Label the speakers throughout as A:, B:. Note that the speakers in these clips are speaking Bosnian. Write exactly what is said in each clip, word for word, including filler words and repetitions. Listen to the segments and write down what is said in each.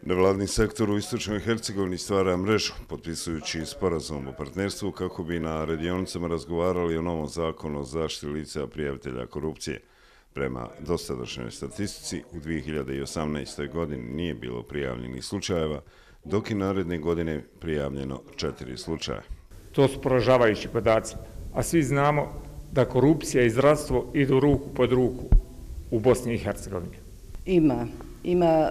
A: Nevladin sektor u Istočnoj Hercegovini stvara mrežu, potpisujući sporazum o partnerstvu kako bi na radionicama razgovarali o novom zakonu o zaštiti lica prijavitelja korupcije. Prema dosadašnjoj statistici, u dvije hiljade osamnaestoj. godini nije bilo prijavljenih slučajeva, dok je naredne godine prijavljeno četiri slučaja.
B: To su poražavajući podaci, a svi znamo da korupcija i zdravstvo idu ruku pod ruku u Bosni i Hercegovini.
C: Ima, ima e,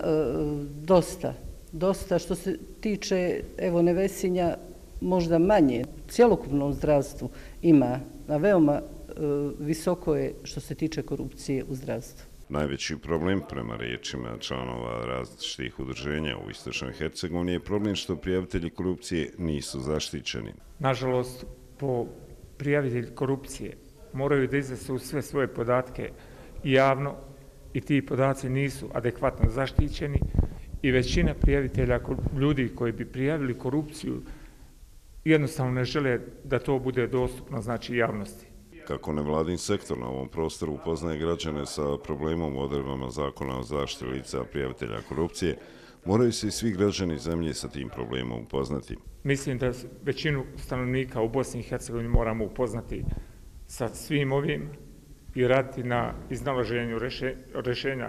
C: dosta, dosta što se tiče, evo Nevesinja, možda manje. U cjelokupnom zdravstvu ima, a veoma e, visoko je što se tiče korupcije u zdravstvu.
A: Najveći problem, prema riječima članova različitih udruženja u Istočnoj Hercegovini, je problem što prijavitelji korupcije nisu zaštićeni.
B: Nažalost, po prijavitelji korupcije moraju da iznesu sve svoje podatke javno i ti podaci nisu adekvatno zaštićeni i većina prijavitelja, ljudi koji bi prijavili korupciju, jednostavno ne žele da to bude dostupno, znači javnosti.
A: Kako nevladin sektor na ovom prostoru upoznaje građane sa problemom u odredbama zakona o zaštiti lica prijavitelja korupcije, moraju se i svi građani zemlje sa tim problemom upoznati.
B: Mislim da većinu stanovnika u Bosni i Hercegovini moramo upoznati sa svim ovim i raditi na iznalaženju rješenja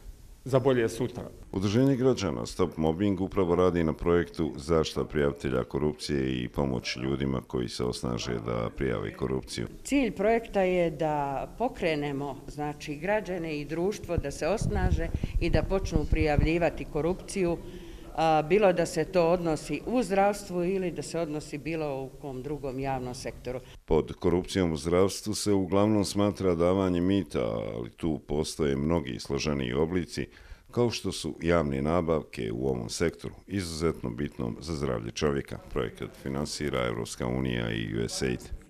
B: za bolje sutra.
A: Udruženje građana Stop Mobbing upravo radi na projektu zaštita prijavitelja korupcije i pomoć ljudima koji se osnaže da prijave korupciju.
D: Cilj projekta je da pokrenemo, znači, građane i društvo da se osnaže i da počnu prijavljivati korupciju, a, bilo da se to odnosi u zdravstvu ili da se odnosi bilo u kom drugom javnom sektoru.
A: Pod korupcijom u zdravstvu se uglavnom smatra davanje mita, ali tu postoje mnogi složeniji oblici, kao što su javne nabavke u ovom sektoru, izuzetno bitnom za zdravlje čovjeka. Projekat finansira Evropska unija i U S A I D.